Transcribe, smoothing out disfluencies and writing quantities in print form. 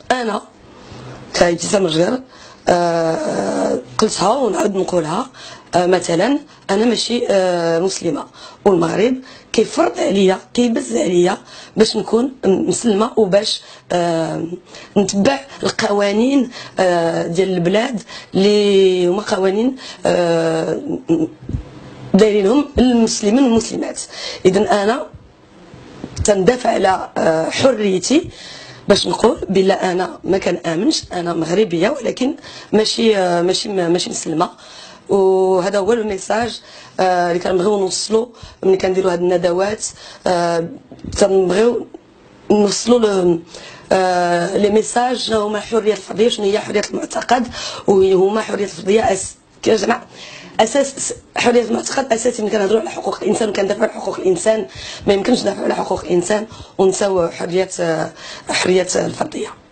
انا كابتسام رجال قلتها ونعاود نقولها. مثلا انا ماشي مسلمه، والمغرب كيفرض عليا كيبز عليا باش نكون مسلمه وباش نتبع القوانين ديال البلاد اللي هما قوانين دايرينهم المسلمين والمسلمات. اذا انا تندافع على حريتي باش نقول بلا انا ما كنامنش، انا مغربيه ولكن ماشي مسلمه. وهذا هو الميساج اللي كنبغيو نوصلوا ملي كنديروا هاد الندوات. تنبغيو نوصلوا لي ميساج شنو هما حريه الفرديه، شنو هي حريه المعتقد، وهما حريه الفرديه كجماعه اساس. حريه المعتقد اساسي. ملي كنهضروا على حقوق الانسان وكندافعوا على حقوق الانسان، ما يمكنش ندافعوا على حقوق الانسان ونساو حريه الفرديه.